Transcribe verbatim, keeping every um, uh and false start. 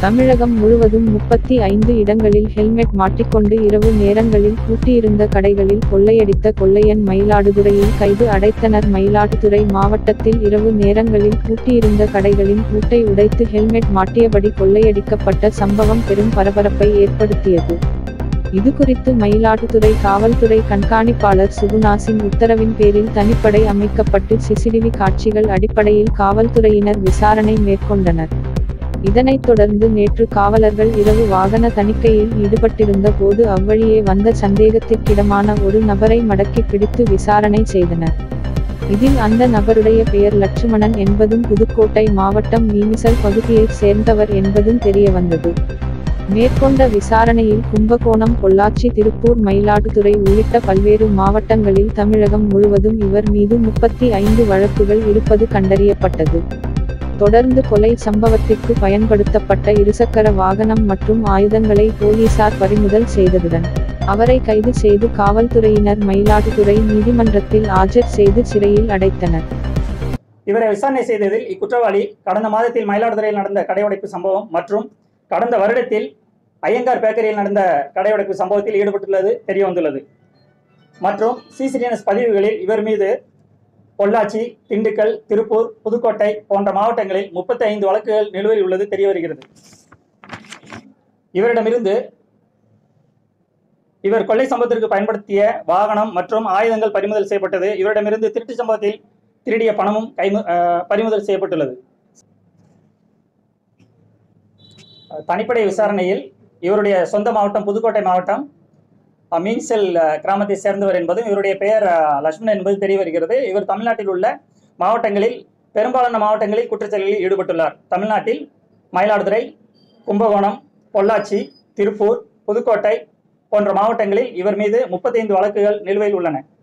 தமிழகம் முழுவதும் முப்பத்தி ஐந்து இடங்களில் ஹெல்மெட் மாட்டிக்கொண்டு இரவு நேரங்களில் பூட்டியிருந்த கடைகளில் கொள்ளையடித்த கொள்ளையன் மயிலாடுதுறையில் கைது அடைத்தனர். மயிலாடுதுறை மாவட்டத்தில் இரவு நேரங்களில் பூட்டியிருந்த கடைகளின் பூட்டை உடைத்து ஹெல்மெட் மாட்டியபடி கொள்ளையடிக்கப்பட்ட சம்பவம் பெரும் பரபரப்பை ஏற்படுத்தியது. இதுகுறித்து மயிலாடுதுறை காவல்துறை கண்காணிப்பாளர் சுகுணாசின் உத்தரவின் பேரில் தனிப்படை அமைக்கப்பட்டு சிசிடிவி காட்சிகள் அடிப்படையில் காவல்துறையினர் விசாரணை மேற்கொண்டனர். இதனைத் தொடர்ந்து நேற்று காவலர்கள் இரவு வாகன தணிக்கையில் ஈடுபட்டிருந்த போது அவ்வழியே வந்த சந்தேகத்திற்கிடமான ஒரு நபரை மடக்கி பிடித்து விசாரணை செய்தனர். இதில் அந்த நபருடைய பெயர் லட்சுமணன் என்பதும் புதுக்கோட்டை மாவட்டம் மீமிசல் பகுதியைச் சேர்ந்தவர் என்பதும் தெரியவந்தது. மேற்கொண்ட விசாரணையில் கும்பகோணம், பொள்ளாச்சி, திருப்பூர், மயிலாடுதுறை உள்ளிட்ட பல்வேறு மாவட்டங்களில் தமிழகம் முழுவதும் இவர் மீது முப்பத்தி ஐந்து வழக்குகள் இருப்பது கண்டறியப்பட்டது. தொடர்ந்து கொலை சம்பவத்திற்கு பயன்படுத்தப்பட்ட இருசக்கர வாகனம் மற்றும் ஆயுதங்களை போலீசார் பறிமுதல் செய்ததுடன் அவரை கைது செய்து காவல்துறையினர் மயிலாடுதுறை நீதிமன்றத்தில் ஆஜர் செய்து சிறையில் அடைத்தனர். இவரை விசாரணை செய்ததில் இக்குற்றவாளி கடந்த மாதத்தில் மயிலாடுதுறையில் நடந்த கடையடைப்பு சம்பவம் மற்றும் கடந்த வருடத்தில் ஐயங்கார் பேக்கரியில் நடந்த கடையடைப்பு சம்பவத்தில் ஈடுபட்டுள்ளது தெரிய வந்துள்ளது. மற்றும் சிசிடிஎன்எஸ் பதிவுகளில் இவர் மீது பொள்ளாச்சி, திண்டுக்கல், திருப்பூர், புதுக்கோட்டை போன்ற மாவட்டங்களில் முப்பத்தி ஐந்து வழக்குகள் நிலுவையில் உள்ளது தெரிய வருகிறது. இவரிடமிருந்து இவர் கொள்ளை சம்பவத்திற்கு பயன்படுத்திய வாகனம் மற்றும் ஆயுதங்கள் பறிமுதல் செய்யப்பட்டது. இவரிடமிருந்து திருட்டு சம்பவத்தில் திருடிய பணமும் கைமு பறிமுதல் செய்யப்பட்டுள்ளது. தனிப்படை விசாரணையில் இவருடைய சொந்த மாவட்டம் புதுக்கோட்டை மாவட்டம் மீன்செல் கிராமத்தை சேர்ந்தவர் என்பதும் இவருடைய பெயர் லட்சுமணன் என்பது தெரிய வருகிறது. இவர் தமிழ்நாட்டில் உள்ள மாவட்டங்களில் பெரும்பாலான மாவட்டங்களில் குற்றச்செயல்களில் ஈடுபட்டுள்ளார். தமிழ்நாட்டில் மயிலாடுதுறை, கும்பகோணம், பொள்ளாச்சி, திருப்பூர், புதுக்கோட்டை போன்ற மாவட்டங்களில் இவர் மீது முப்பத்தைந்து வழக்குகள் நிலுவையில் உள்ளன.